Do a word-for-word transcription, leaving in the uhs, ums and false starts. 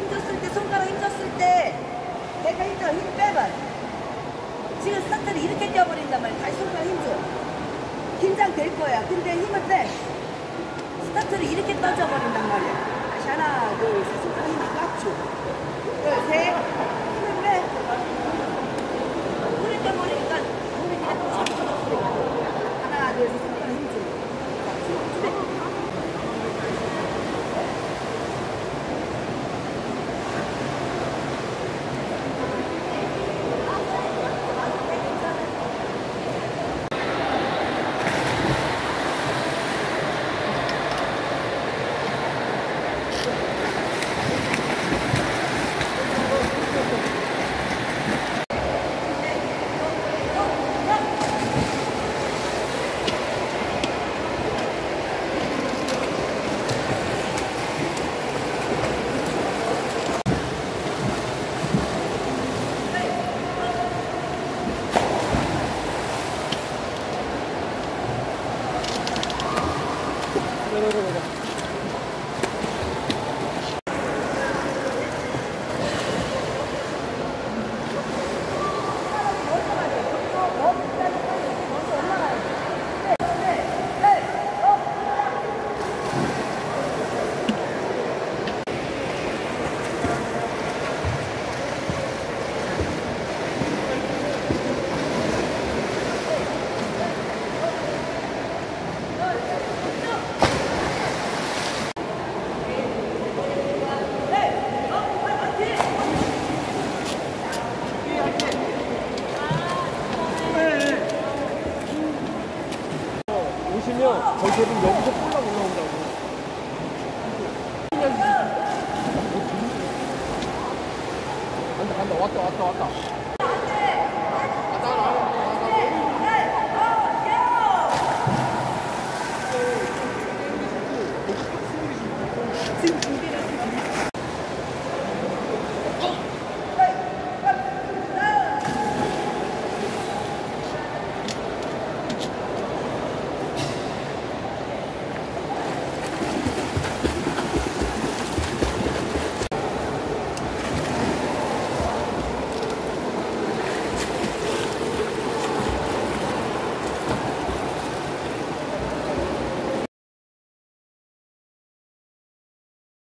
힘줬을 때, 손가락 힘줬을 때, 내가 힘줘, 힘 빼봐. 지금 스타트를 이렇게 뛰어버린단 말이야. 다시 손가락 힘줘. 긴장될 거야. 근데 힘을 빼. 스타트를 이렇게 떠져버린단 말이야. 다시 하나, 둘, 셋. 손가락 힘을 꽉 줘. 둘, 셋. 힘을 빼. 물에 떠버리니까 몸이 그냥 쳐. 하나, 둘, 셋. 손가락 힘 줘. 네. 오시면 저희 대부분 여기서 폴라 올라온다고. 간다 간다 왔다 왔다 왔다.